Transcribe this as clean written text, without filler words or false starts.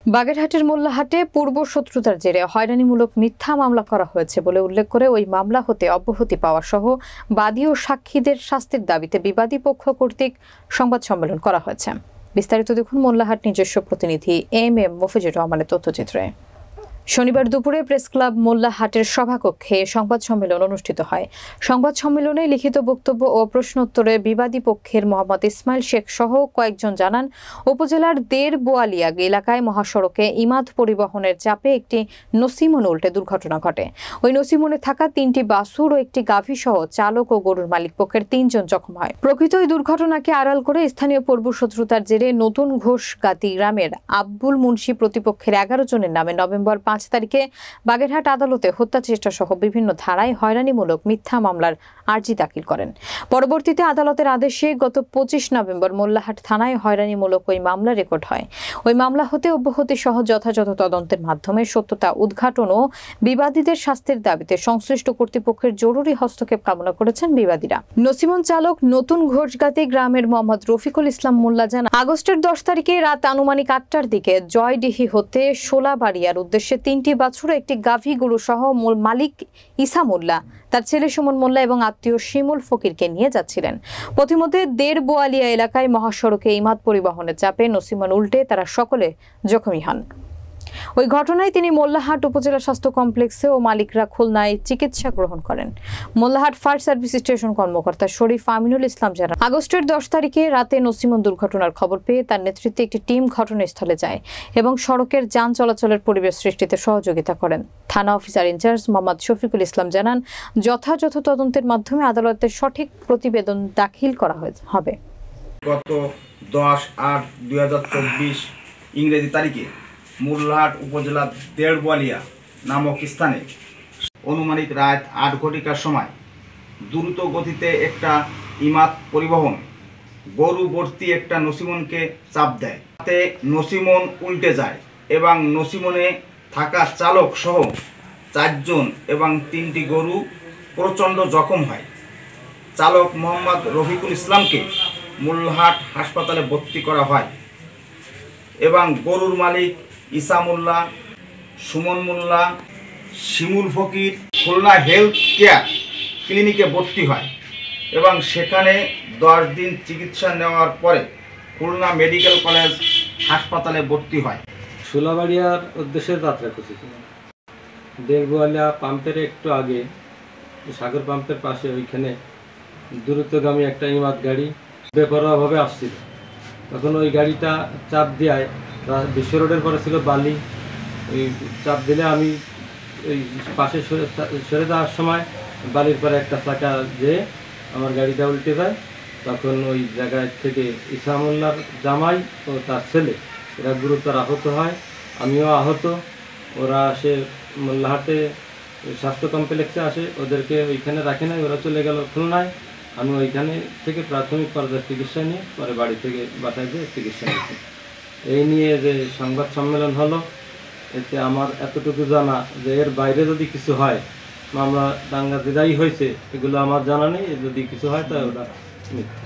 বাগেরহাটের মোল্লাহাটে পূর্ব শত্রুতার জেরে হয়রানিমূলক মিথ্যা মামলা করা হয়েছে বলে উল্লেখ করে ওই মামলা হতে অব্যাহতি পাওয়া সহ বাদী ও সাক্ষীদের শাস্তির দাবিতে বিবাদী পক্ষ কর্তৃক সংবাদ সম্মেলন করা হয়েছে। বিস্তারিত দেখুন মোল্লাহাট নিজস্ব প্রতিনিধি এম মফিজুর রহমানের তথ্যচিত্রে। শনিবার দুপুরে প্রেস ক্লাব মোল্লাহাটের সভাকক্ষে সংবাদ সম্মেলন অনুষ্ঠিত হয়। সংবাদ সম্মেলনে লিখিত বক্তব্য ও প্রশ্নোত্তরে বিবাদী পক্ষের মোহাম্মদ ইসমাইল শেখ সহ কয়েকজন জানান, উপজেলার বোয়ালিয়া এলাকায় মহাসড়কে ইমাদ পরিবহনের চাপে একটি নসিমন উল্টে দুর্ঘটনা ঘটে। ওই নসিমনে থাকা 3টি বাছুর ও একটি গাভী সহ চালক ও গরুর মালিক পক্ষের 3 জন জখম হয়। প্রকৃত ওই দুর্ঘটনাকে আড়াল করে স্থানীয় পূর্ব শত্রুতার জেরে নতুন ঘোষগাতি গ্রামের আব্বুল মুন্সি প্রতিপক্ষের 11 জনের নামে নভেম্বর 5 তারিখে বাগেরহাট আদালতে হত্যা চেষ্টা সহ বিভিন্ন ধারায় হয়রানিমূলক মিথ্যা মামলার আর্জি দাখিল করেন। পরবর্তীতে আদালতের আদেশে গত 25 নভেম্বর মোল্লাহাট থানায় হয়রানিমূলক ওই মামলা রেকর্ড হয়। ওই মামলা হতে অব্যাহতি সহ যথাযথ তদন্তের মাধ্যমে সত্যতা উদ্ঘাটন ও বিবাদীদের শাস্তির দাবিতে সংশ্লিষ্ট কর্তৃপক্ষের জরুরি হস্তক্ষেপ কামনা করেছেন বিবাদীরা। নসিমন চালক নতুন ঘোষগাতি গ্রামের মোহাম্মদ রফিকুল ইসলাম মোল্লা জানান, আগস্টের 10 তারিখে রাত আনুমানিক 8টার দিকে জয়ডিহি হতে শোলাবাড়িয়ার উদ্দেশ্যে 3টি বাছুর একটি গাভী গরু সহ মালিক ইসা মোল্লা, তার ছেলে সুমন মোল্লা এবং আত্মীয় শিমুল ফকিরকে নিয়ে যাচ্ছিলেন। পথিমধ্যে বোয়ালিয়া এলাকায় মহাসড়কে ইমাদ পরিবহনের চাপে নসিমন উল্টে তারা সকলে জখমী হন। ওই ঘটনায় তিনি মোল্লাহাট উপজেলা স্বাস্থ্য কমপ্লেক্সে ও মালিকরা খুলনায় চিকিৎসা গ্রহণ করেন। মোল্লাহাট ফায়ার সার্ভিস স্টেশন কর্মকর্তা শরীফ আমিনুল ইসলাম জানান, আগস্টের 10 তারিখে রাতে নসিমন দুর্ঘটনার খবর পেয়ে তার নেতৃত্বে একটি টিম ঘটনাস্থলে যায় এবং সড়কের যান চলাচলের পরিবেশ সৃষ্টিতে সহযোগিতা করেন। থানা অফিসার ইনচার্জ মোহাম্মদ শফিকুল ইসলাম জানান, যথাযথ তদন্তের মাধ্যমে আদালতে সঠিক প্রতিবেদন দাখিল করা হবে। গত 10/8/2024 ইংরেজি তারিখে মোল্লাহাট উপজেলার বোয়ালিয়া নামক স্থানে অনুমানিক রাত 8 ঘটিকার সময় দ্রুত গতিতে একটা ইমাদ পরিবহন গরু ভর্তি একটা নসিমনকে চাপ দেয়। তাতে নসিমন উল্টে যায় এবং নসিমনে থাকা চালক সহ 4 জন এবং 3টি গরু প্রচণ্ড জখম হয়। চালক মোহাম্মদ রফিকুল ইসলামকে মোল্লাহাট হাসপাতালে ভর্তি করা হয় এবং গরুর মালিক ইসা মোল্লা, সুমন মোল্লা, শিমুল ফকির খুলনা হেলথ কেয়ার ক্লিনিকে ভর্তি হয় এবং সেখানে 10 দিন চিকিৎসা নেওয়ার পরে খুলনা মেডিকেল কলেজ হাসপাতালে ভর্তি হয়। শোলাবাড়িয়ার উদ্দেশ্যে যাত্রা করছিলাম। বোয়ালিয়া পাম্পের একটু আগে সাগর পাম্পের পাশে ওইখানে দ্রুতগামী একটা ইমাদ গাড়ি বেপরোয়াভাবে আসছিল। তখন ওই গাড়িটা চাপ দেওয়ায় বিশ্ব রোডের পরে ছিল বালি, ওই চাপ দিলে আমি ওই পাশে সরে যাওয়ার সময় বালির পরে একটা চাকা যেয়ে আমার গাড়িটা উল্টে যায়। তখন ওই জায়গায় থেকে ইসামুল্লার জামাই ও তার ছেলে এরা গুরুতর আহত হয়, আমিও আহত। ওরা আসে মোল্লাহাটে স্বাস্থ্য কমপ্লেক্সে আসে, ওদেরকে ওইখানে রাখে নাই, ওরা চলে গেল খুলনায়। আমি ওইখানে থেকে প্রাথমিক পর্যায়ে চিকিৎসা নিয়ে পরে বাড়ি থেকে বাসায় গিয়ে চিকিৎসা নিয়েছি। এই নিয়ে যে সংবাদ সম্মেলন হলো, এতে আমার এতটুকু জানা যে এর বাইরে যদি কিছু হয়, মামলা দাঙ্গা যেটাই হয়েছে এগুলো আমার জানা নেই। যদি কিছু হয় তাহলে ওটা মিথ্যা।